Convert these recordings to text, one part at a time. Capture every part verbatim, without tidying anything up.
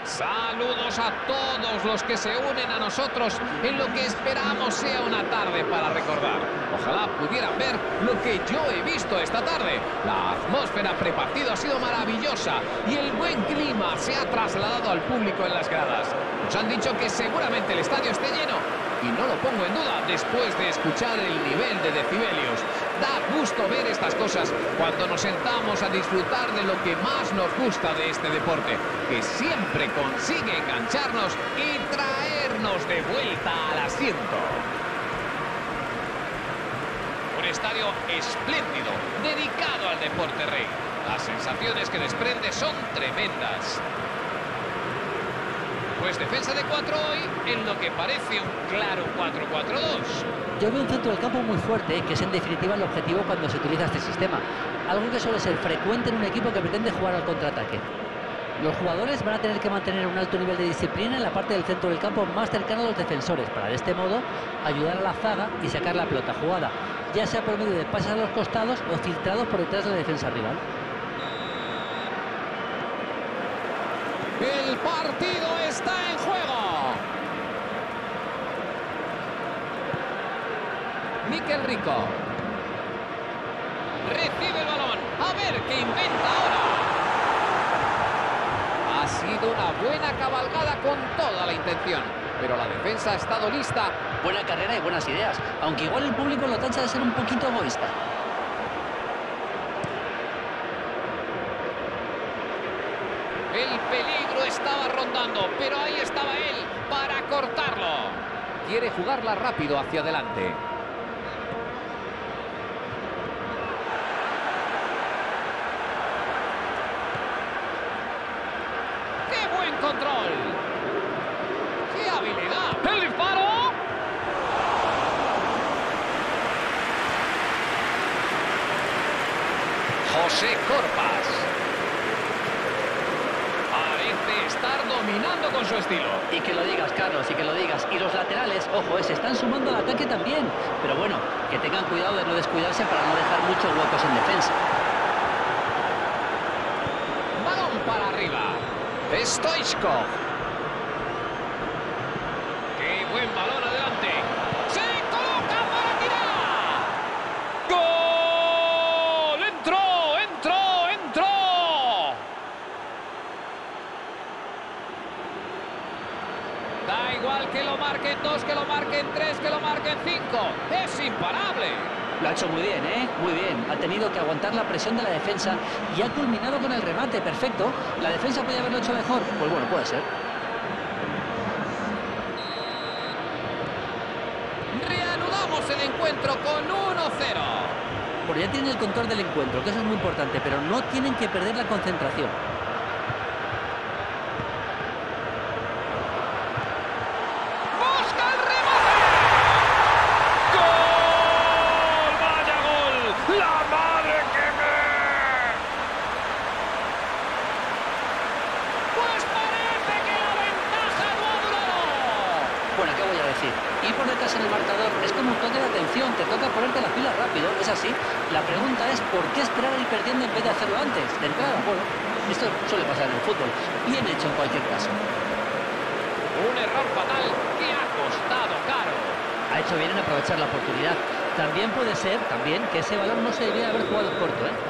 Saludos a todos los que se unen a nosotros en lo que esperamos sea una tarde para recordar. Ojalá pudieran ver lo que yo he visto esta tarde. La atmósfera prepartido ha sido maravillosa y el buen clima se ha trasladado al público en las gradas. Nos han dicho que seguramente el estadio esté lleno y no lo pongo en duda después de escuchar el nivel de decibelios. Da gusto ver estas cosas cuando nos sentamos a disfrutar de lo que más nos gusta de este deporte, que siempre consigue engancharnos y traernos de vuelta al asiento. Un estadio espléndido, dedicado al deporte rey. Las sensaciones que desprende son tremendas. Pues defensa de cuatro hoy en lo que parece un claro cuatro cuatro dos. Yo veo un centro del campo muy fuerte, que es en definitiva el objetivo cuando se utiliza este sistema. Algo que suele ser frecuente en un equipo que pretende jugar al contraataque. Los jugadores van a tener que mantener un alto nivel de disciplina en la parte del centro del campo más cercana a los defensores, para de este modo ayudar a la zaga y sacar la pelota jugada, ya sea por medio de pases a los costados o filtrados por detrás de la defensa rival. El partido está en juego. Mikel Rico. Recibe el balón. A ver qué inventa ahora. Ha sido una buena cabalgada con toda la intención, pero la defensa ha estado lista. Buena carrera y buenas ideas, aunque igual el público lo tacha de ser un poquito egoísta. El peligro estaba rondando, pero ahí estaba él para cortarlo. Quiere jugarla rápido hacia adelante. ¡Qué buen control! ¡Qué habilidad! ¡El disparo! José Corpas. Estar dominando con su estilo. Y que lo digas, Carlos, y que lo digas. Y los laterales, ojo, eh, se están sumando al ataque también. Pero bueno, que tengan cuidado de no descuidarse para no dejar muchos huecos en defensa. Balón para arriba. Stoichkov. ¡Qué buen balón adelante! ¡Se coloca para tirar! ¡Gol! ¡Entró! ¡Entró! ¡Entró! Da igual que lo marquen dos, que lo marquen tres, que lo marquen cinco. ¡Es imparable! Lo ha hecho muy bien, ¿eh? Muy bien. Ha tenido que aguantar la presión de la defensa y ha culminado con el remate. Perfecto. ¿La defensa podía haberlo hecho mejor? Pues bueno, puede ser. Reanudamos el encuentro con uno cero. Porque ya tienen el control del encuentro, que eso es muy importante, pero no tienen que perder la concentración. Bueno, ¿qué voy a decir? Ir por detrás en el marcador es como un toque de atención, te toca ponerte la pila rápido, es así. La pregunta es, ¿por qué esperar a ir perdiendo en vez de hacerlo antes? De entrada, bueno, esto suele pasar en el fútbol. Bien hecho en cualquier caso. Un error fatal que ha costado caro. Ha hecho bien en aprovechar la oportunidad. También puede ser, también, que ese balón no se debería haber jugado corto, ¿eh?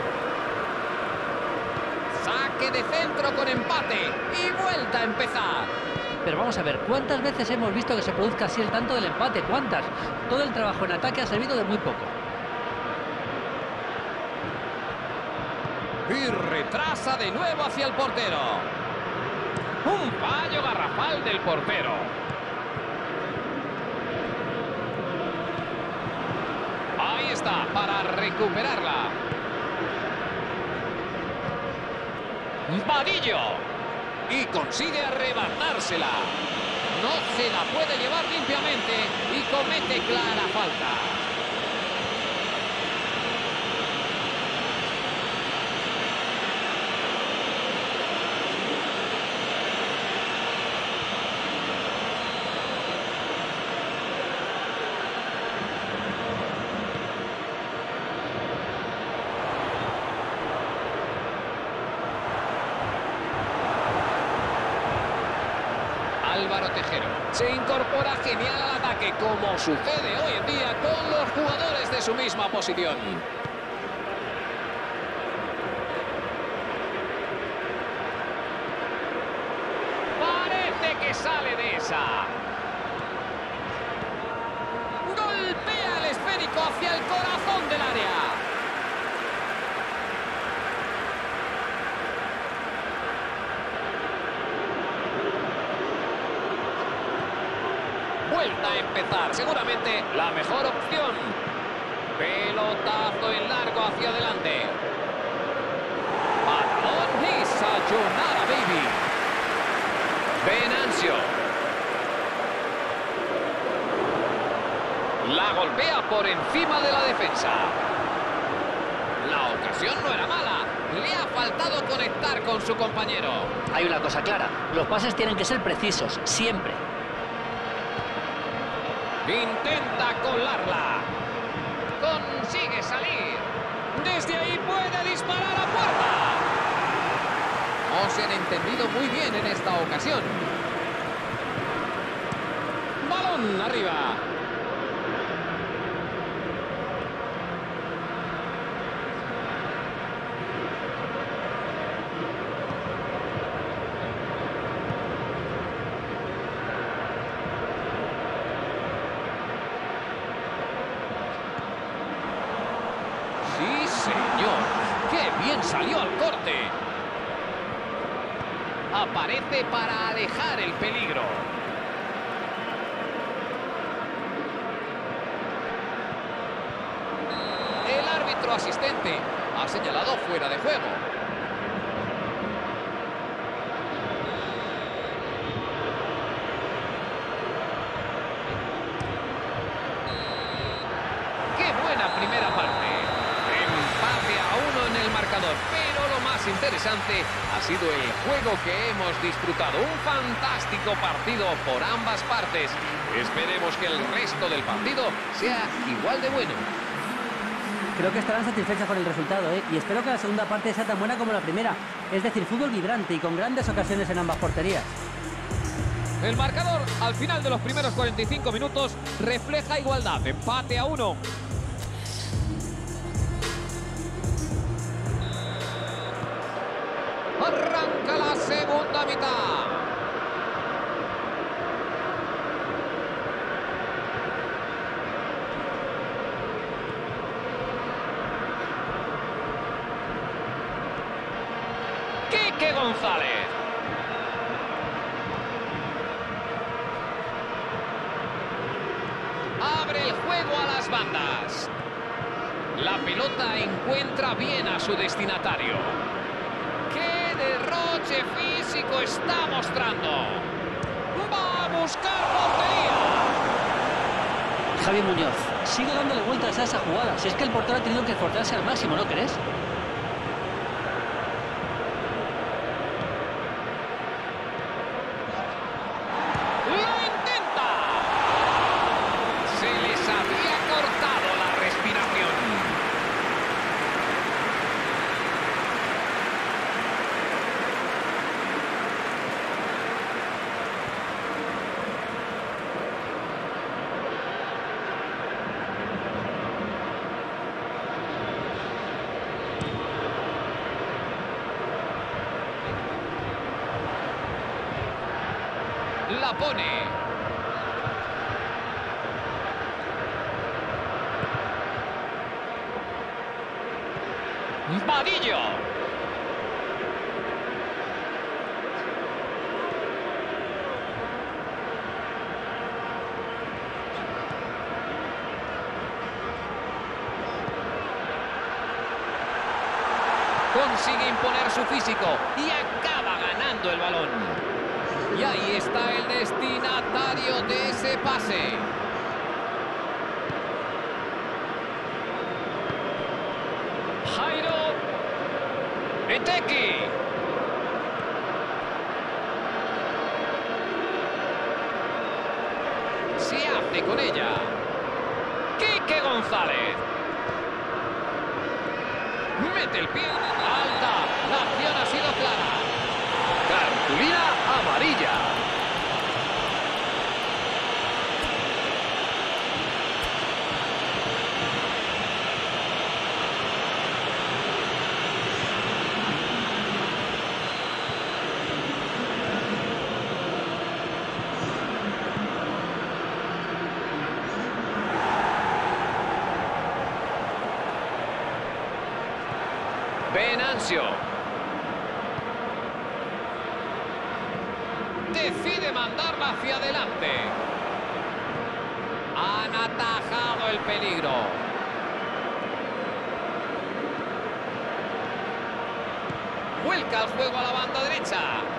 Saque de centro con empate y vuelta a empezar. Pero vamos a ver, ¿cuántas veces hemos visto que se produzca así el tanto del empate? ¿Cuántas? Todo el trabajo en ataque ha servido de muy poco. Y retrasa de nuevo hacia el portero. Un fallo garrafal del portero. Ahí está, para recuperarla. Vadillo. Y consigue arrebatársela. No se la puede llevar limpiamente y comete clara falta. Álvaro Tejero. Se incorpora genial al ataque, como sucede hoy en día con los jugadores de su misma posición. Parece que sale de esa. Golpea el esférico hacia el corazón del área. Vuelta a empezar, seguramente la mejor opción. Pelotazo en largo hacia adelante. Balón y sayonara, baby. Venancio. La golpea por encima de la defensa. La ocasión no era mala. Le ha faltado conectar con su compañero. Hay una cosa clara, los pases tienen que ser precisos, siempre. Intenta colarla. Consigue salir. Desde ahí puede disparar a puerta. No se han entendido muy bien en esta ocasión. Balón arriba. Sí, señor. ¡Qué bien salió al corte! Aparece para alejar el peligro. El árbitro asistente ha señalado fuera de juego. ¡Qué buena primera parte! Empate a uno en el marcador, pero lo más interesante ha sido el juego que hemos disfrutado. Un fantástico partido por ambas partes. Esperemos que el resto del partido sea igual de bueno. Creo que estarán satisfechos con el resultado, ¿eh? Y espero que la segunda parte sea tan buena como la primera. Es decir, fútbol vibrante y con grandes ocasiones en ambas porterías. El marcador al final de los primeros cuarenta y cinco minutos refleja igualdad. Empate a uno. Arranca la segunda mitad. Quique González. Abre el juego a las bandas. La pelota encuentra bien a su destinatario. ¡Qué derroche físico está mostrando! ¡Va a buscar portería! Javi Muñoz, sigue dándole vueltas a esa jugada. Si es que el portero ha tenido que esforzarse al máximo, ¿no crees? ¡Lo intenta! Se les había cortado la respiración. La pone. Vadillo. Consigue imponer su físico y acaba ganando el balón. Y ahí está el destinatario de ese pase. Jairo Eteki. Se hace con ella. Quique González. Mete el pie alta. La acción ha sido clara. Cartulina amarilla. Venancio. Decide mandarla hacia adelante. Han atajado el peligro. Vuelca el juego a la banda derecha.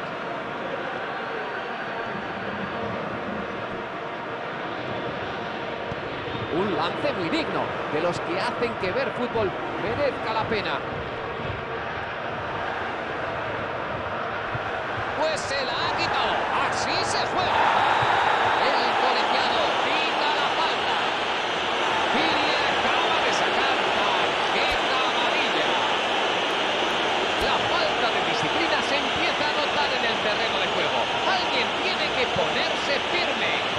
Un lance muy digno, de los que hacen que ver fútbol merezca la pena. Pues se la ha quitado. Así se juega. El colegiado pita la falta. Y le acaba de sacar tarjeta amarilla. La falta de disciplina se empieza a notar en el terreno de juego. Alguien tiene que ponerse firme.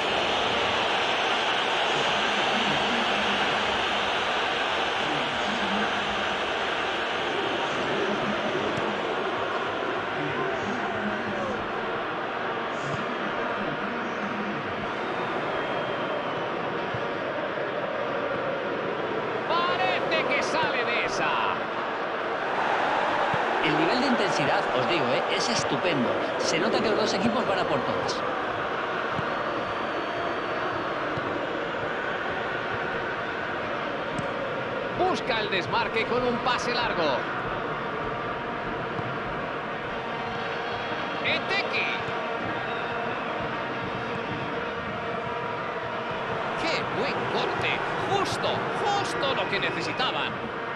El nivel de intensidad, os digo, ¿eh? es estupendo. Se nota que los dos equipos van a por todas. Busca el desmarque con un pase largo. Eteki. ¡Qué buen corte! Justo, justo lo que necesitaban.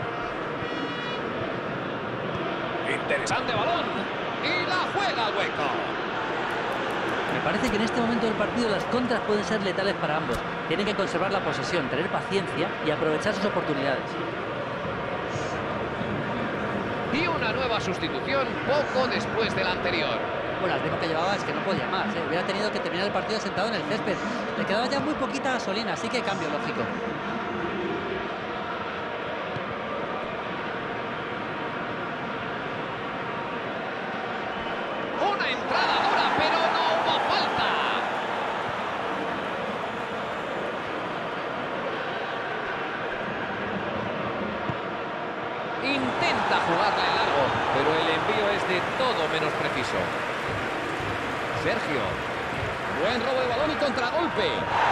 Interesante balón. Y la juega al hueco. Me parece que en este momento del partido las contras pueden ser letales para ambos. Tienen que conservar la posesión, tener paciencia y aprovechar sus oportunidades. Y una nueva sustitución poco después de la anterior. Bueno, el ritmo que llevaba es que no podía más, ¿eh? Hubiera tenido que terminar el partido sentado en el césped. Le quedaba ya muy poquita gasolina, así que cambio lógico. Una entrada dura, pero no hubo falta. Intenta jugarla en largo, pero el envío es de todo menos preciso. Sergio. Buen robo de balón y contragolpe.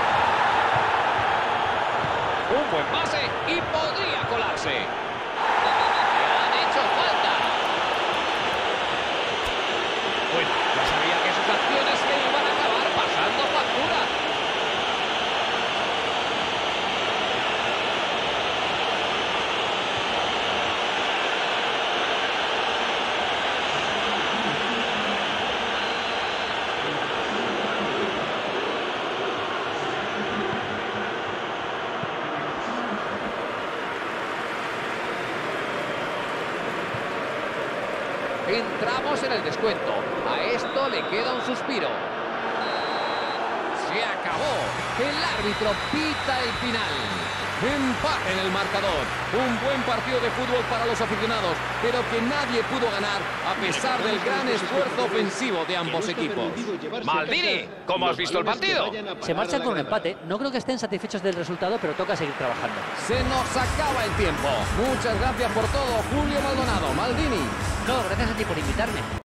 Un buen pase y podría colarse. Le han hecho falta. Bueno, ya sabía que sus acciones le iban a acabar pasando factura. Entramos en el descuento. A esto le queda un suspiro. Se acabó. El árbitro pita el final. Empate en el marcador. Un buen partido de fútbol para los aficionados, pero que nadie pudo ganar a pesar del gran esfuerzo ofensivo de ambos equipos. Maldini, ¿cómo has visto el partido? Se marchan con un empate. No creo que estén satisfechos del resultado, pero toca seguir trabajando. Se nos acaba el tiempo. Muchas gracias por todo, Julio Maldonado. Maldini. No, gracias a ti por invitarme.